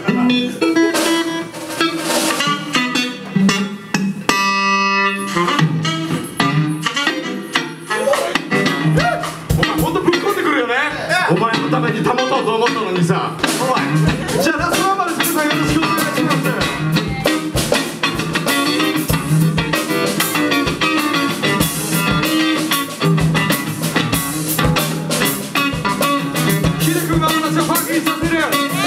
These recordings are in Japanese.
お前のために保とうと思ったのにさ。お前、じゃあラストワンまで皆さんよろしくお願いします。ヒデ君が私をパーキーさせる。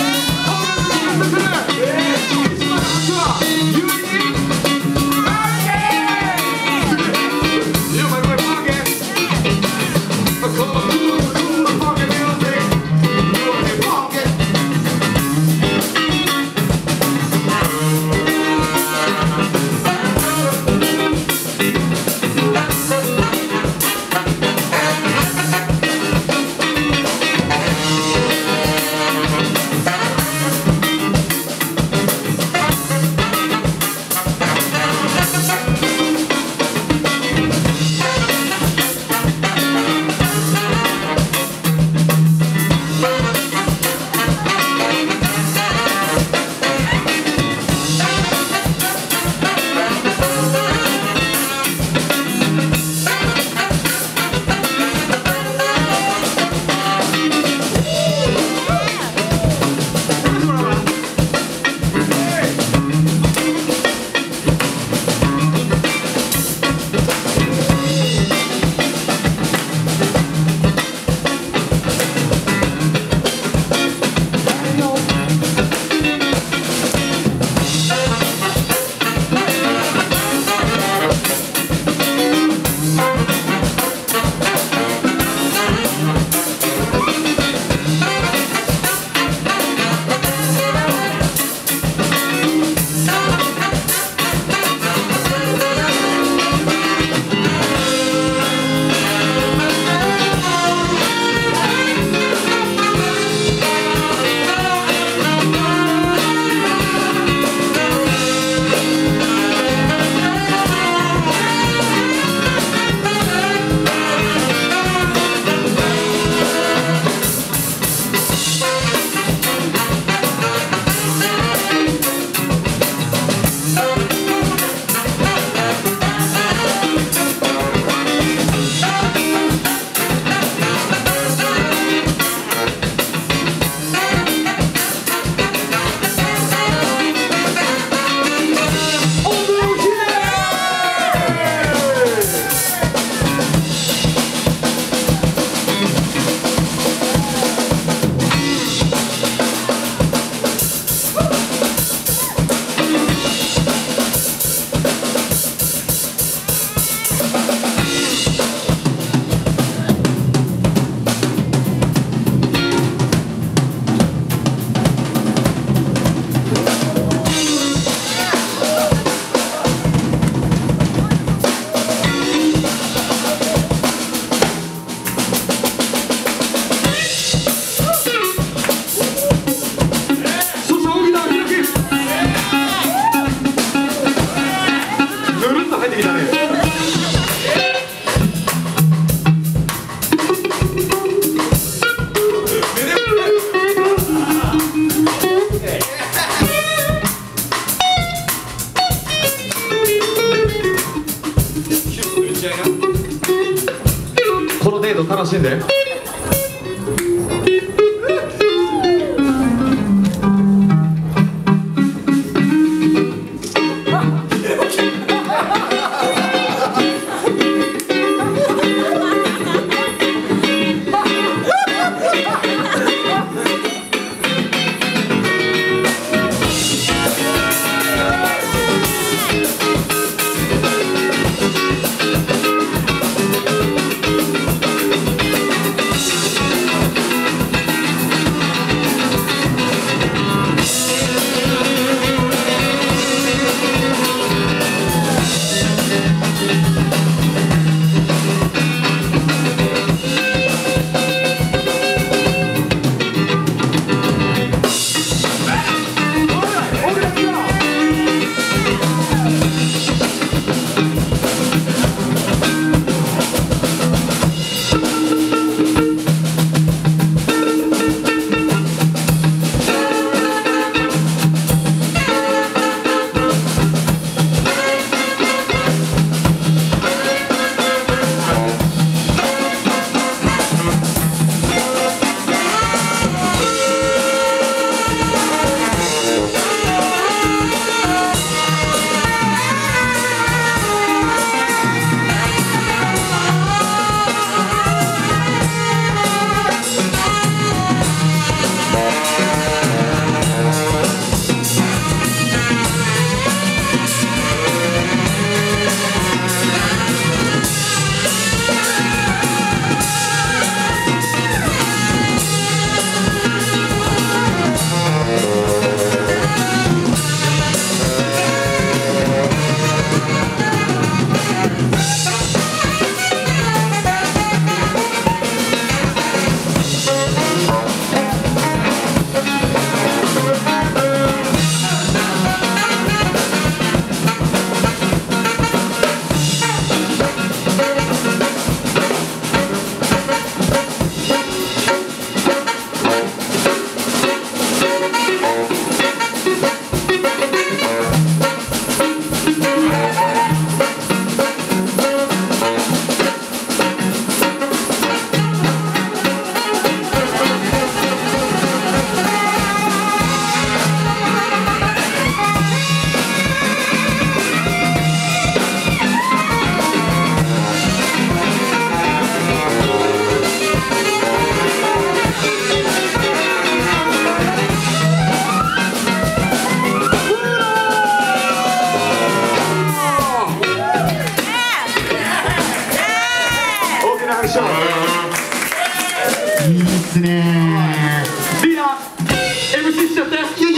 この程度楽しんで。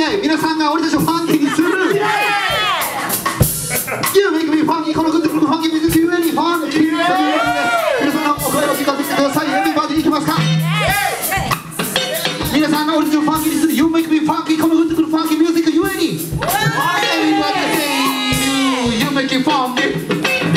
イ皆さんが俺たちをファンキーにする You make me funky このグッドファンキーミュージック You make me funky 皆さんのお声を聞かせてください Everybody いきますか皆さんが俺たちをファンキーにする You make me funky このグッドファンキーミュージック You make me Everybody say You make me funky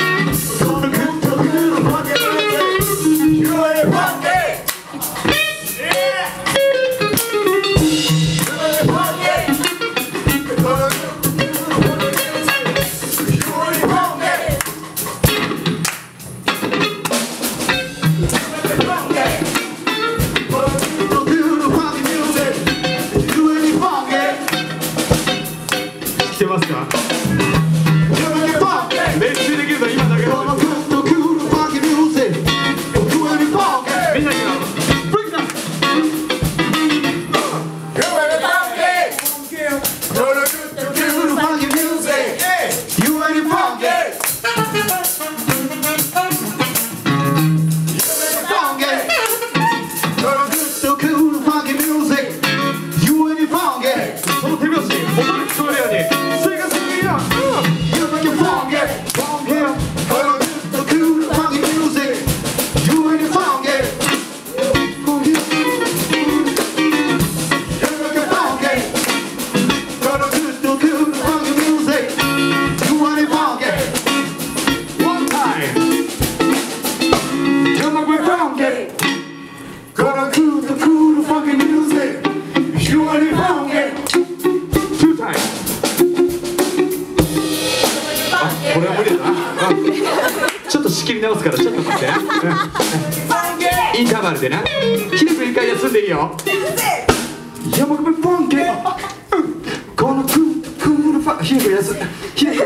ちょっと仕切り直すからちょっと待ってインターバルでなヒデ君一回休んでいいよ山込ファンケこのクールファンヒデ君休んヒデ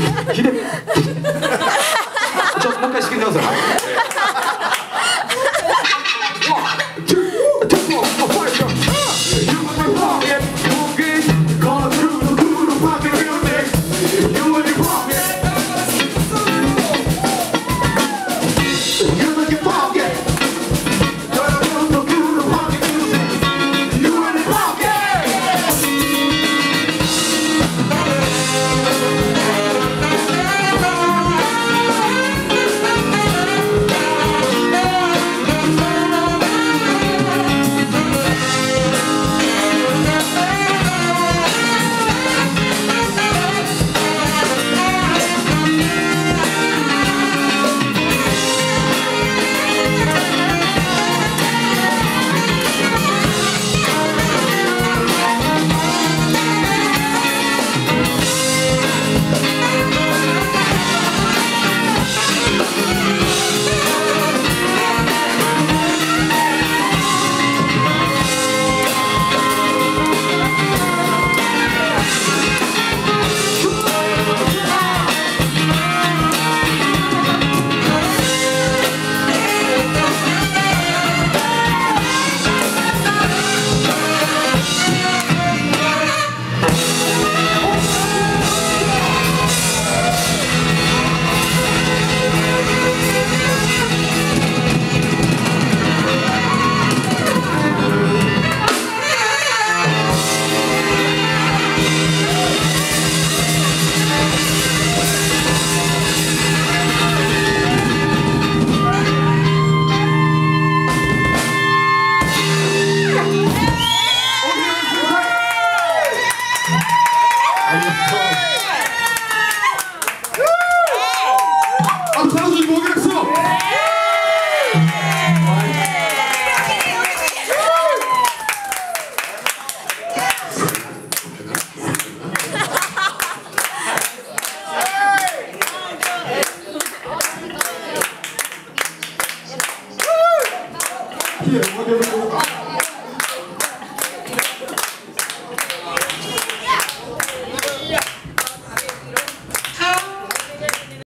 ちょっともう一回仕切り直すわいや、